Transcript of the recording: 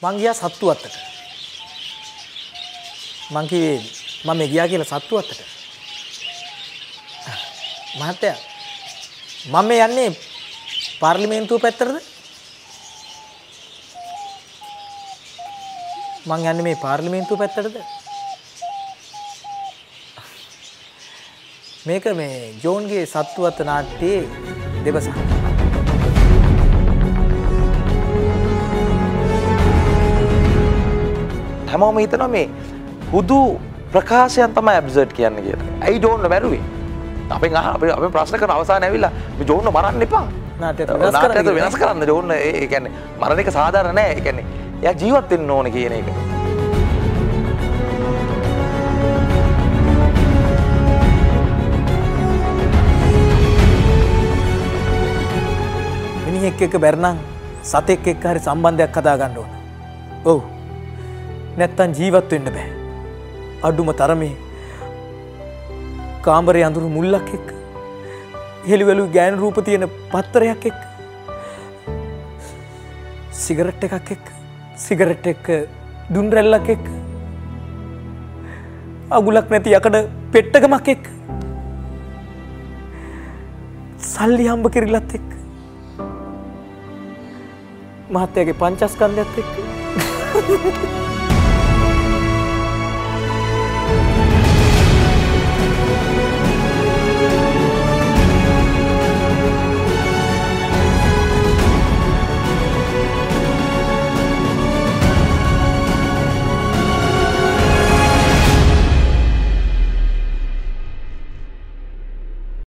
මං ගියා සත්තු අත්තට. මං කිව්වේ මම ගියා කියලා සත්තු අත්තට. මහත්තයා මම යන්නේ පාර්ලිමේන්තුව පැත්තටද? මං යන්නේ මේ පාර්ලිමේන්තුව පැත්තටද? මේක මේ ජෝන්ගේ සත්තු අත්ත නාට්‍යයේ දෙබස. හැමෝම හිතනවා මේ හුදු ප්‍රකාශයන් තමයි ඇබ්සර්ඩ් කියන්නේ කියලා. ඇයි ජෝන් මැරුවේ? අපෙන් ප්‍රශ්න කරන අවසානයේ ඇවිල්ලා මේ ජෝන් මරන්න එපා. නාට්‍යය වෙනස් කරන්න ජෝන් ඒ කියන්නේ මරණ එක සාධාරණ නෑ. ඒ කියන්නේ එයා ජීවත් වෙන්න ඕනේ කියන එක. මිනිහෙක් එක්ක බැරනම් සතෙක් එක්ක හරි සම්බන්ධයක් හදා ගන්න ඕන. ඔව්. නැත්තම් ජීවත් වෙන්න බෑ. අඩුම තරමේ කාමරේ අඳුරු මුල්ලක් එක්ක හෙලිවලු ගෑනු රූප තියෙන පත්තරයක් එක්ක සිගරට් එකක් එක්ක සිගරට් එක්ක දුම් රැල්ලක් එක්ක අගුලක් නැති යකඩ පෙට්ටගමක් එක්ක සල්ලි හම්බ කිරිලත් එක්ක මහත්තයාගේ පංචස්කන්ධයත් එක්ක